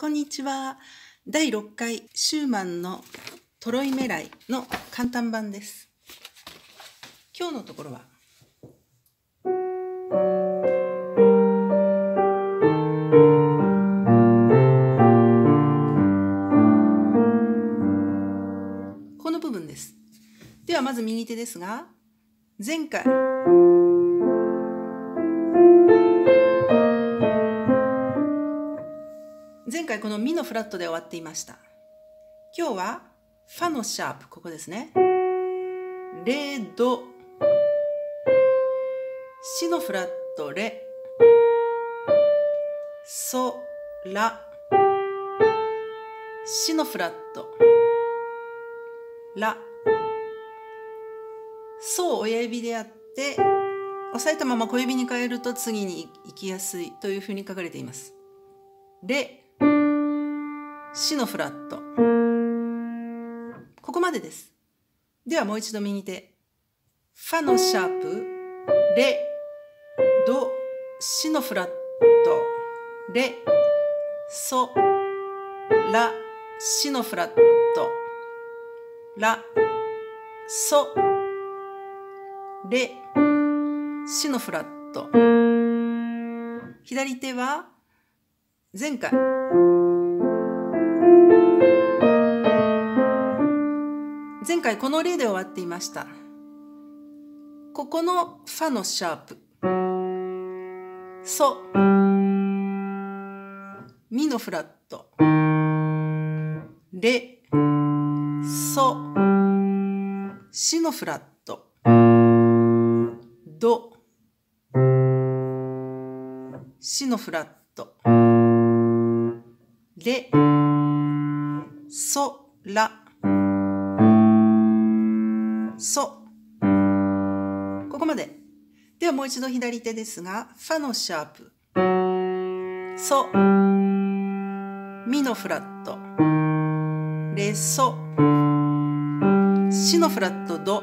こんにちは。第6回シューマンのトロイメライの簡単版です。今日のところはこの部分です。ではまず右手ですが、前回このミのフラットで終わっていました。今日はファのシャープ、ここですね。レ、ド、シのフラット、レ、ソ、ラ、シのフラット、ラ、ソを親指でやって押さえたまま小指に変えると次に行きやすいというふうに書かれています。レ、シのフラット、ここまでです。ではもう一度右手、ファのシャープ、レ、ド、シのフラット、レ、ソ、ラ、シのフラット、ラ、ソ、レ、シのフラット。左手は前回このレで終わっていました。ここのファのシャープ、ソ、ミのフラット、レ、ソ、シのフラット、ド、シのフラット、レ、ソ、ラ、ソ。ここまで。ではもう一度左手ですが、ファのシャープ、ソ、ミのフラット、レ、ソ、シのフラット、ド、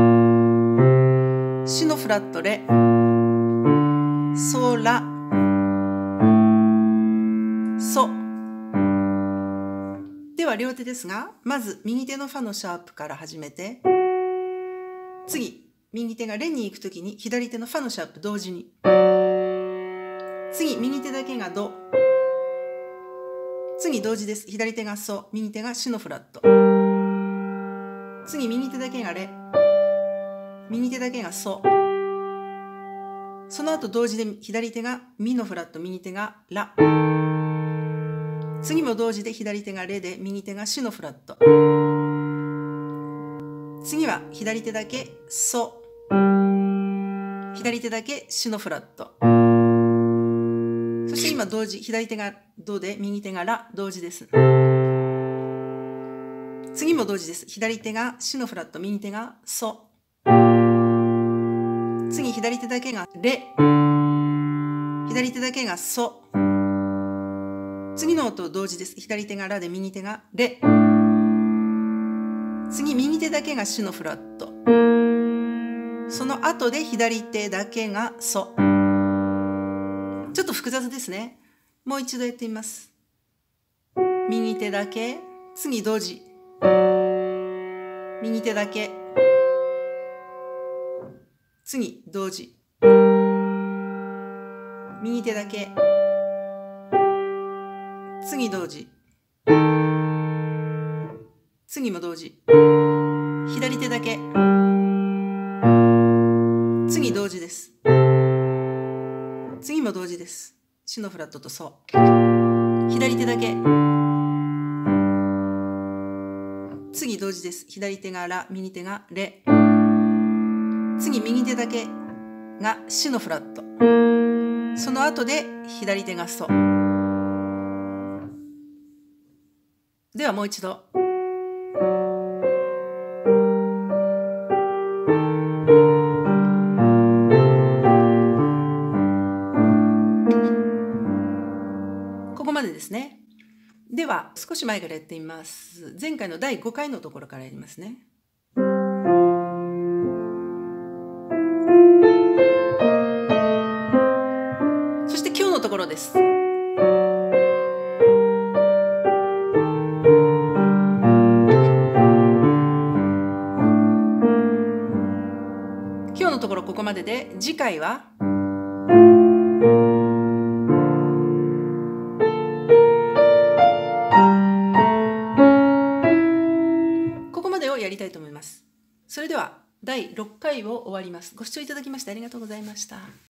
シのフラット、レ、ソ、ラ、ソ。では両手ですが、まず右手のファのシャープから始めて、次右手がレに行くときに左手のファのシャープ同時に、次右手だけがド、次同時です。左手がソ、右手がシのフラット、次右手だけがレ、右手だけがソ、その後同時で左手がミのフラット、右手がラ、次も同時で左手がレで右手がシのフラット、次は左手だけソ、左手だけシのフラット、そして今同時、左手がドで右手がラ、同時です。次も同時です。左手がシのフラット、右手がソ、次左手だけがレ、左手だけがソ、次の音同時です。左手がラで右手がレ、次右手だけがシのフラット、その後で左手だけがソ。ちょっと複雑ですね。もう一度やってみます。右手だけ、次同時、右手だけ、次同時、右手だけ、次同時、次も同時、左手だけ、次同時です。次も同時です。シのフラットとソ。左手だけ、次同時です。左手がラ、右手がレ、次右手だけがシのフラット、その後で左手がソ。ではもう一度。ここまでですね。では少し前からやってみます。前回の第5回のところからやりますね。そして今日のところです。 ところここまでで、次回はここまでをやりたいと思います。それでは第6回を終わります。ご視聴いただきましてありがとうございました。